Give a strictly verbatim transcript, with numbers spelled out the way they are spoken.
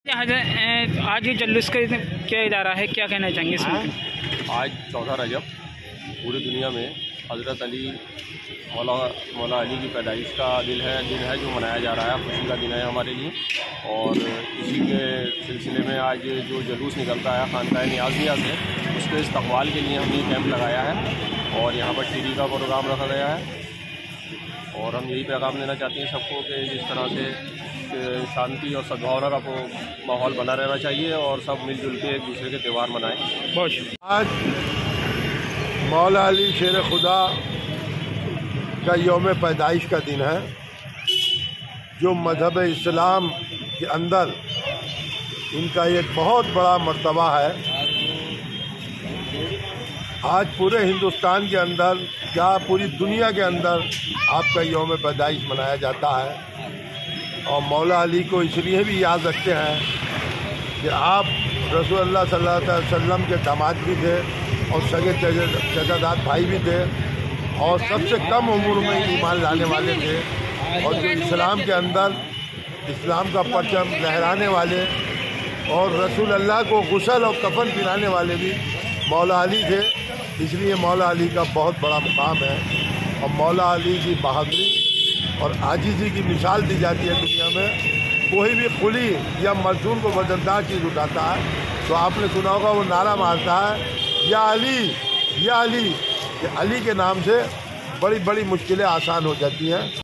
आज आज ये जुलूस का क्या इदारा है, क्या कहना चाहेंगे इसमें? आज चौदह रजब पूरी दुनिया में हज़रत अली मौला मौला अली की पैदाइश का दिन है दिन है जो मनाया जा रहा है। खुशी का दिन है हमारे लिए। और इसी के सिलसिले में आज जो जुलूस निकलता है खानकाह नियाज़िया से, उसके इस्तक़बाल के लिए हमने कैंप लगाया है और यहाँ पर टीवी का प्रोग्राम रखा गया है। और हम यही पैगाम देना चाहते हैं सबको कि जिस तरह से शांति और सद्भावना का माहौल बना रहना चाहिए और सब मिलजुल के एक दूसरे के त्यौहार मनाएं। बहुत आज मौला अली शेर खुदा का यौम पैदाइश का दिन है, जो मज़हब इस्लाम के अंदर इनका एक बहुत बड़ा मर्तबा है। आज पूरे हिंदुस्तान के अंदर, क्या पूरी दुनिया के अंदर आपका यौम पैदाइश मनाया जाता है। और मौला अली को इसलिए भी याद रखते हैं कि आप रसूलुल्लाह सल्लल्लाहु अलैहि वसल्लम के दामाद भी थे और सगे चचादाद भाई भी थे और सबसे कम उम्र में ईमान लाने वाले थे। और जो इस्लाम के अंदर इस्लाम का परचम लहराने वाले और रसूलुल्लाह को गुस्ल और कफन पिलाने वाले भी मौला अली थे। इसलिए मौला अली का बहुत बड़ा मुकाम है और मौला अली की बहादुरी और आजिज़ी की मिसाल दी जाती है दुनिया में। कोई भी खुली या मजदूर को वजनदार चीज़ उठाता है तो आपने सुना होगा वो नारा मारता है, या अली या अली। कि अली के नाम से बड़ी बड़ी मुश्किलें आसान हो जाती हैं।